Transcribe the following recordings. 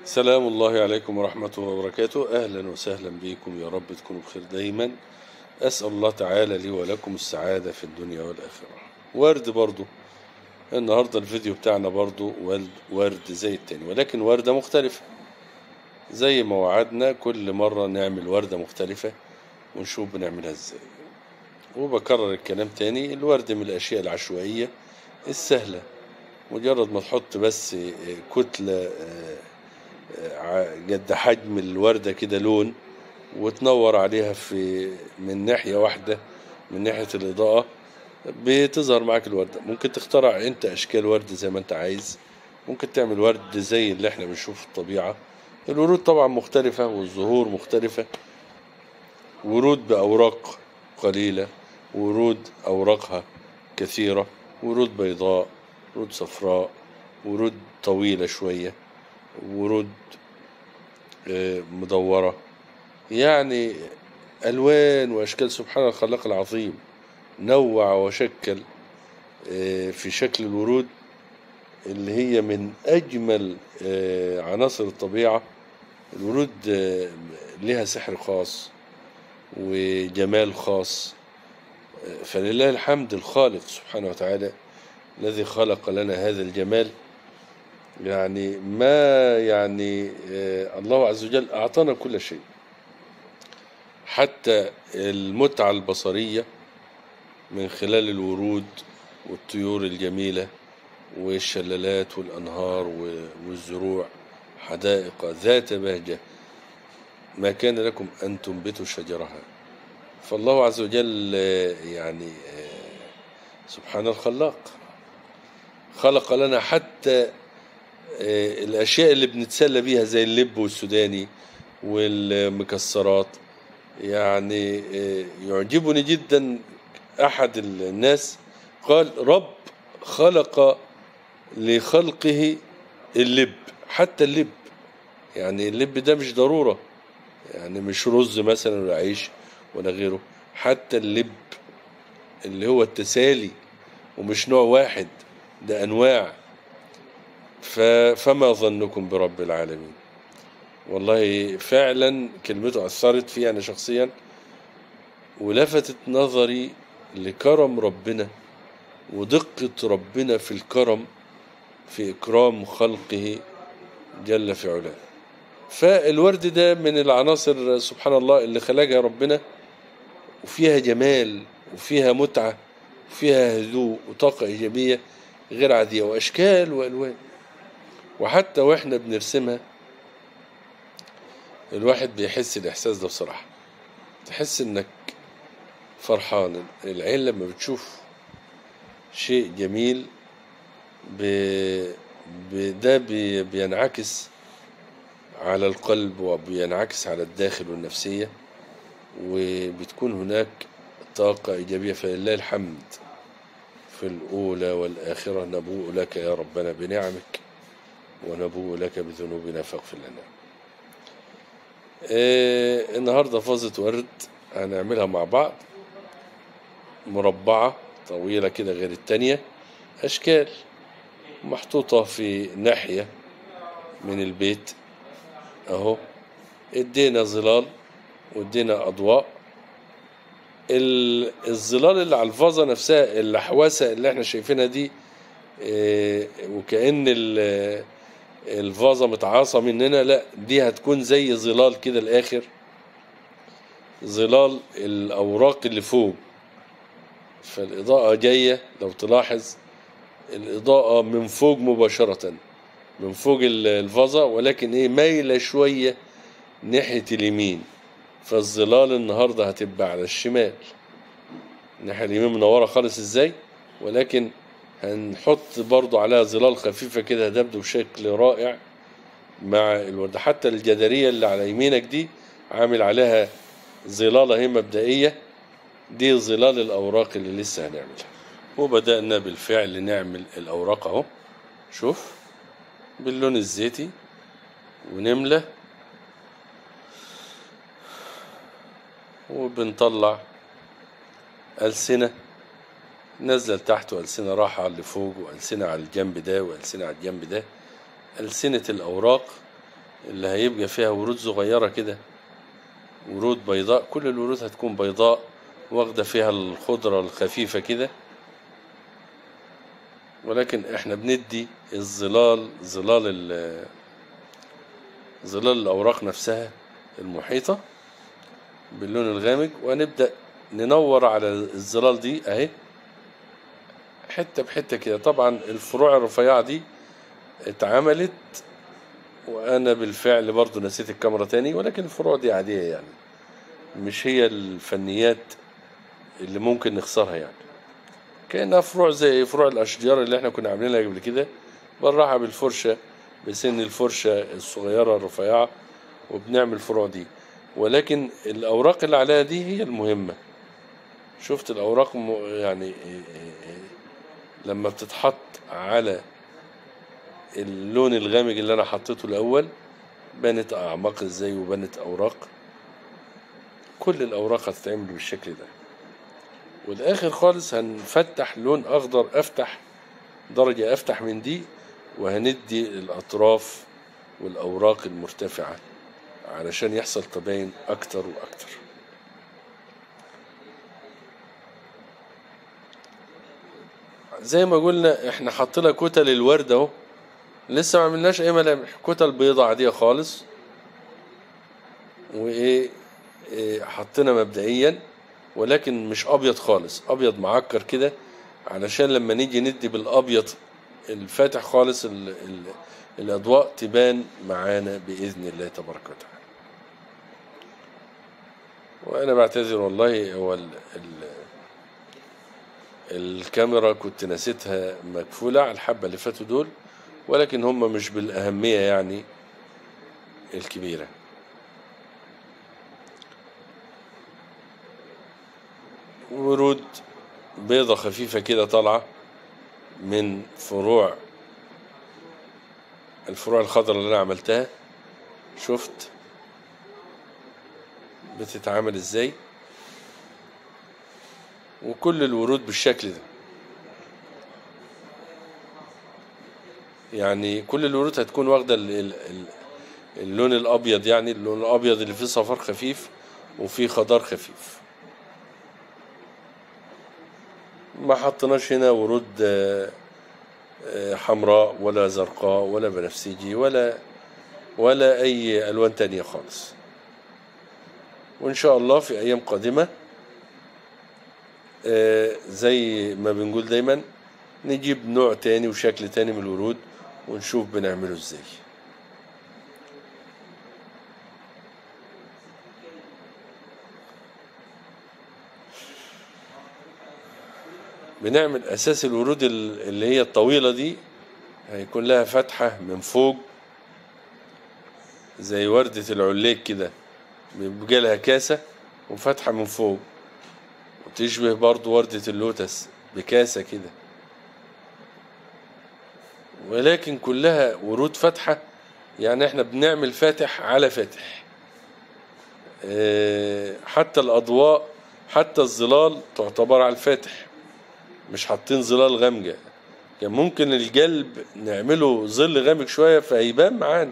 سلام الله عليكم ورحمة الله وبركاته. أهلا وسهلا بكم، يا رب تكونوا بخير دايما. أسأل الله تعالى لي ولكم السعادة في الدنيا والآخرة. ورد برضو النهاردة الفيديو بتاعنا برضو ورد زي التاني، ولكن وردة مختلفة. زي ما وعدنا كل مرة نعمل وردة مختلفة ونشوف بنعملها ازاي. وبكرر الكلام تاني، الورد من الأشياء العشوائية السهلة. مجرد ما تحط بس كتلة قد حجم الوردة كده لون، وتنور عليها من ناحية واحدة من ناحية الإضاءة، بتظهر معاك الوردة. ممكن تخترع انت أشكال ورد زي ما انت عايز. ممكن تعمل ورد زي اللي احنا بنشوفه في الطبيعة. الورود طبعا مختلفة والزهور مختلفة، ورود بأوراق قليلة، ورود أوراقها كثيرة، ورود بيضاء، ورود صفراء، ورود طويلة شوية، ورود مدورة. يعني ألوان وأشكال. سبحان الخلاق العظيم، نوع وشكل في شكل الورود اللي هي من أجمل عناصر الطبيعة. الورود لها سحر خاص وجمال خاص. فلله الحمد الخالق سبحانه وتعالى الذي خلق لنا هذا الجمال. يعني الله عز وجل أعطانا كل شيء، حتى المتعة البصرية من خلال الورود والطيور الجميلة والشلالات والأنهار والزروع. حدائق ذات بهجة ما كان لكم أن تنبتوا شجرها. فالله عز وجل سبحان الخلاق خلق لنا حتى الأشياء اللي بنتسلى بيها زي اللب والسوداني والمكسرات. يعجبني جدا أحد الناس قال: رب خلق لخلقه اللب، حتى اللب. اللب ده مش ضرورة، مش رز مثلا ولا عيش ولا غيره. حتى اللب اللي هو التسالي، ومش نوع واحد، ده أنواع. فما ظنكم برب العالمين؟ والله فعلا كلمته أثرت فيها أنا شخصيا، ولفتت نظري لكرم ربنا ودقة ربنا في الكرم في إكرام خلقه جل في علاه. فالورد ده من العناصر سبحان الله اللي خلقها ربنا، وفيها جمال وفيها متعة وفيها هدوء وطاقة إيجابية غير عادية، وأشكال وألوان. وحتى وإحنا بنرسمها الواحد بيحس الإحساس ده بصراحة. تحس إنك فرحان. العين لما بتشوف شيء جميل ده بينعكس على القلب وبينعكس على الداخل والنفسية، وبتكون هناك طاقة إيجابية. فلله الحمد في الأولى والآخرة. نبوء لك يا ربنا بنعمك، ونبوء لك بذنوبنا فاغفر لنا. النهاردة فازة ورد هنعملها مع بعض، مربعة طويلة كده غير التانية، أشكال محطوطة في ناحية من البيت أهو. ادينا ظلال وادينا أضواء. الظلال اللي على الفازة نفسها، الحواسة اللي احنا شايفينها دي، وكأن الفازة متعاصة مننا، لا، دي هتكون زي ظلال كده الآخر، ظلال الأوراق اللي فوق. فالإضاءة جاية، لو تلاحظ الإضاءة من فوق مباشرة، من فوق الفازة، ولكن مايلة شوية ناحية اليمين. فالظلال النهاردة هتبقى على الشمال، الناحية اليمين منورة خالص ازاي، ولكن هنحط برضو عليها ظلال خفيفة كده هتبدو بشكل رائع مع الوردة. حتى الجدارية اللي على يمينك دي عامل عليها ظلالة هي مبدئية، دي ظلال الأوراق اللي لسه هنعملها. وبدأنا بالفعل نعمل الأوراق اهو. شوف باللون الزيتي، ونملة وبنطلع ألسنة نزل تحت، وألسنة راحة على اللي فوق، وألسنة على الجنب ده، وألسنة على الجنب ده. ألسنة الأوراق اللي هيبقى فيها ورود صغيرة كده، ورود بيضاء، كل الورود هتكون بيضاء واخدة فيها الخضرة الخفيفة كده، ولكن احنا بندي الظلال، ظلال الأوراق نفسها المحيطة باللون الغامق، ونبدأ ننور على الظلال دي اهي حتة بحتة كده. طبعا الفروع الرفيعة دي اتعملت وانا بالفعل برضو نسيت الكاميرا تاني، ولكن الفروع دي عادية يعني، مش هي الفنيات اللي ممكن نخسرها يعني، كأنها فروع زي فروع الأشجار اللي احنا كنا عاملينها قبل كده، بالراحة بالفرشة، بسن الفرشة الصغيرة الرفيعة، وبنعمل الفروع دي. ولكن الأوراق اللي عليها دي هي المهمة. شفت الأوراق يعني لما بتتحط على اللون الغامق اللي أنا حطيته الأول بنت أعماق ازاي، وبنت أوراق. كل الأوراق هتتعمل بالشكل ده. والآخر خالص هنفتح لون أخضر أفتح، درجة أفتح من دي، وهندي الأطراف والأوراق المرتفعة علشان يحصل تباين أكتر وأكتر. زي ما قلنا احنا حطينا كتل الورد اهو، لسه ما عملناش اي ملامح، كتل بيضة عادية خالص، وايه حطينا مبدئيا، ولكن مش ابيض خالص، ابيض معكر كده، علشان لما نيجي ندي بالابيض الفاتح خالص الاضواء تبان معانا باذن الله تبارك وتعالى. وانا بعتذر والله، هو الكاميرا كنت نسيتها مقفولة على الحبة اللي فاتوا دول، ولكن هم مش بالأهمية يعني الكبيرة. ورود بيضة خفيفة كده طالعة من الفروع الخضراء اللي أنا عملتها. شفت بتتعامل ازاي، وكل الورود بالشكل ده يعني، كل الورود هتكون واخدة اللون الأبيض، يعني اللون الأبيض اللي فيه صفار خفيف وفيه خضار خفيف. ما حطناش هنا ورود حمراء ولا زرقاء ولا بنفسجي ولا أي ألوان تانية خالص. وإن شاء الله في أيام قادمة زي ما بنقول دايما نجيب نوع تاني وشكل تاني من الورود ونشوف بنعمله ازاي. بنعمل أساس الورود اللي هي الطويلة دي، هيكون لها فتحة من فوق زي وردة العليق كده، بيبقى لها كاسة وفتحة من فوق، وتشبه برضو وردة اللوتس بكاسة كده، ولكن كلها ورود فاتحة. يعني احنا بنعمل فاتح على فاتح، حتى الأضواء حتى الظلال تعتبر على الفاتح، مش حاطين ظلال غامقة. كان ممكن القلب نعمله ظل غامق شوية فهيبان معانا.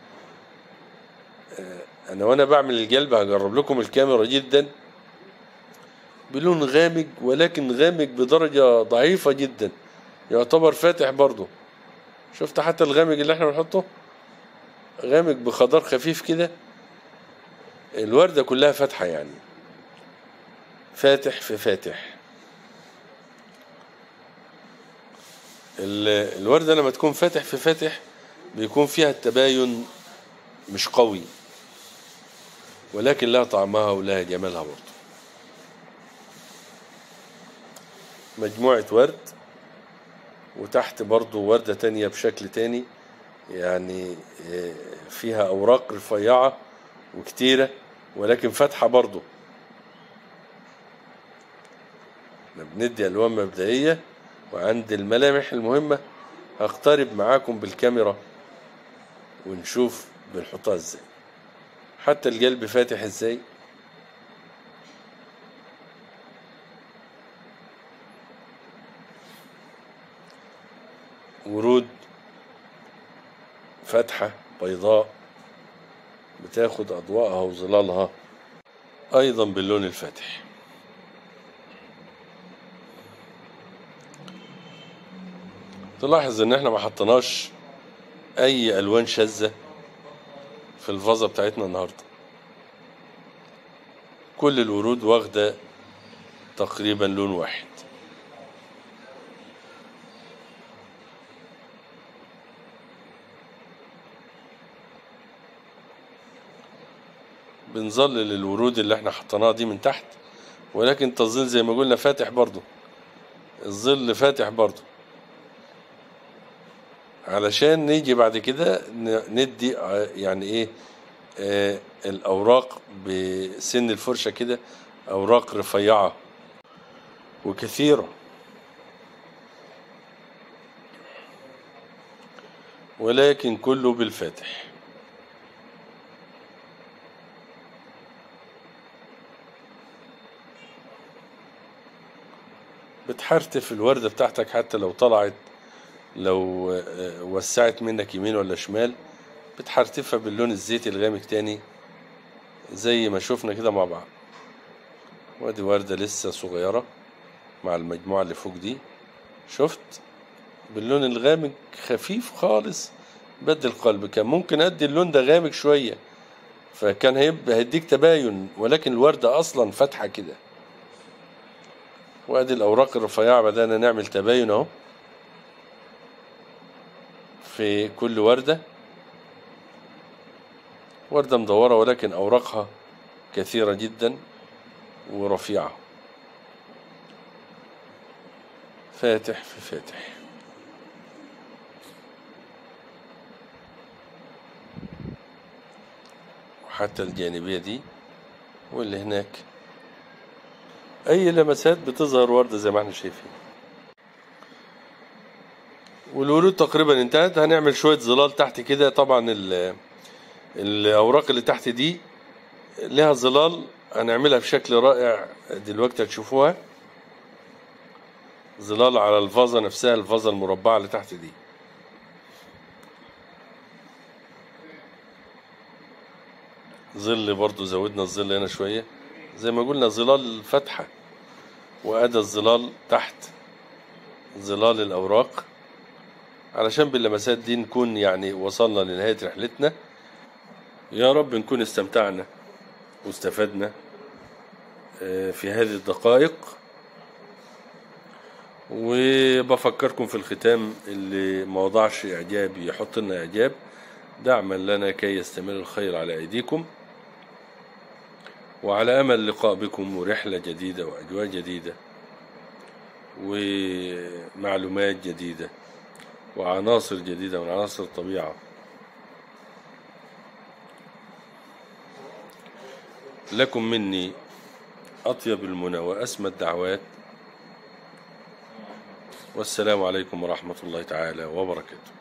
أنا وأنا بعمل القلب هجرب لكم الكاميرا جدا بلون غامق، ولكن غامق بدرجة ضعيفة جدا، يعتبر فاتح برضو. شفت حتى الغامق اللي احنا بنحطه غامق بخضار خفيف كده، الوردة كلها فاتحة يعني، فاتح في فاتح. الوردة لما تكون فاتح في فاتح بيكون فيها التباين مش قوي، ولكن لها طعمها ولها جمالها برضو. مجموعة ورد، وتحت برضو وردة تانية بشكل تاني، يعني فيها أوراق رفيعة وكتيرة ولكن فاتحة برضو. بندي ألوان مبدئية، وعند الملامح المهمة هقترب معاكم بالكاميرا ونشوف بنحطها ازاي. حتى القلب فاتح ازاي، ورود فاتحة بيضاء بتاخد أضواءها وظلالها أيضا باللون الفاتح. تلاحظ إن احنا ما حطيناش أي ألوان شاذة في الفازة بتاعتنا النهاردة. كل الورود واخدة تقريبا لون واحد. بنظلل الورود اللي احنا حطيناها دي من تحت، ولكن تظل زي ما قلنا فاتح برضو، الظل فاتح برضو، علشان نيجي بعد كده ندي يعني ايه الأوراق بسن الفرشة كده أوراق رفيعة وكثيرة، ولكن كله بالفاتح. بتحرتف الوردة بتاعتك حتى لو طلعت، لو وسعت منك يمين ولا شمال بتحرتفها باللون الزيتي الغامق تاني زي ما شفنا كده مع بعض. وادي وردة لسه صغيرة مع المجموعة اللي فوق دي، شفت باللون الغامق خفيف خالص. بدي القلب كان ممكن ادي اللون ده غامق شوية فكان هيديك تباين، ولكن الوردة اصلا فاتحة كده. وادي الاوراق الرفيعة بدأنا نعمل تباين اهو في كل وردة. وردة مدورة ولكن اوراقها كثيرة جدا ورفيعة، فاتح في فاتح. وحتى الجانبية دي واللي هناك أي لمسات بتظهر وردة زي ما احنا شايفين. والورود تقريبا انتهت. هنعمل شوية ظلال تحت كده. طبعا الأوراق اللي تحت دي لها ظلال هنعملها بشكل رائع دلوقتي هتشوفوها. ظلال على الفازة نفسها، الفازة المربعة اللي تحت دي. ظل برضو زودنا الظل هنا شوية زي ما قلنا، ظلال فتحة. وأدى الظلال تحت ظلال الأوراق علشان باللمسات دي نكون يعني وصلنا لنهاية رحلتنا. يا رب نكون استمتعنا واستفدنا في هذه الدقائق. وبفكركم في الختام اللي ما وضعش إعجاب يحط لنا إعجاب دعما لنا كي يستمر الخير على أيديكم. وعلى أمل لقاء بكم ورحلة جديدة وأجواء جديدة ومعلومات جديدة وعناصر جديدة من عناصر الطبيعة. لكم مني أطيب المنى وأسمى الدعوات، والسلام عليكم ورحمة الله تعالى وبركاته.